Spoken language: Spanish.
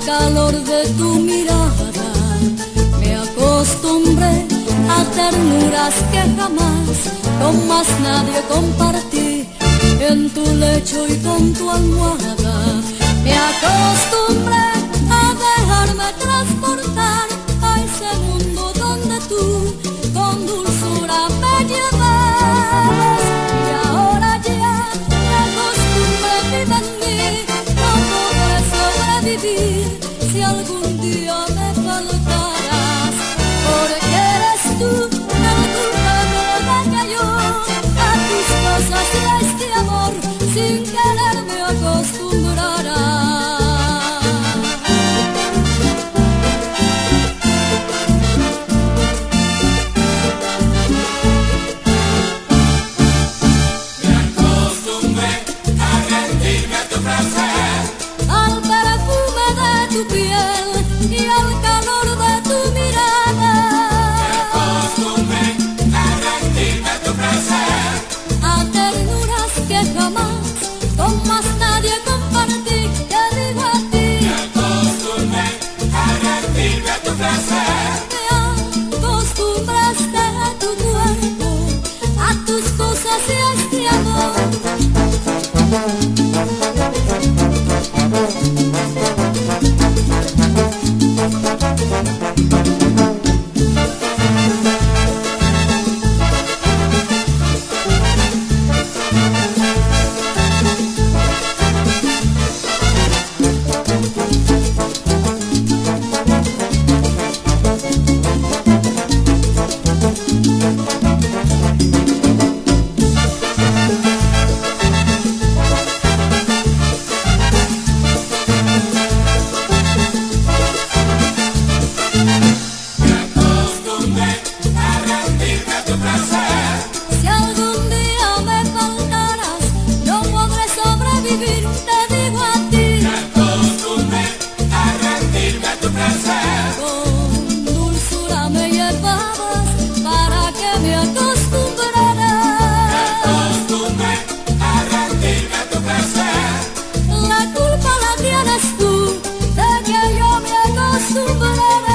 calor de tu mirada me acostumbré a ternuras que jamás con más nadie compartí. En tu lecho y con tu almohada me acostumbré a dejarme transportar a ese mundo donde tú con dulzura me llevabas. Y ahora ya la costumbre vive en mí, no podré sobrevivir si algún día me faltarás, porque eres tú el culpable de que yo a tus cosas y a este amor sin querer me acostumbrará. Tu piel y al calor de tu mirada. Me acostumbré a rendirme a tu placer, A ternuras que jamás con más nadie compartí. Te digo a ti. me acostumbré a rendirme a tu placer. Me acostumbraste a tu cuerpo, a tus cosas y a este amor. Si algún día me faltaras, no podré sobrevivir, te digo a ti. Me acostumbré a rendirme a tu placer, Con dulzura me llevabas para que me acostumbrara. me acostumbré a rendirme a tu placer. La culpa la tienes tú de que yo me acostumbrara.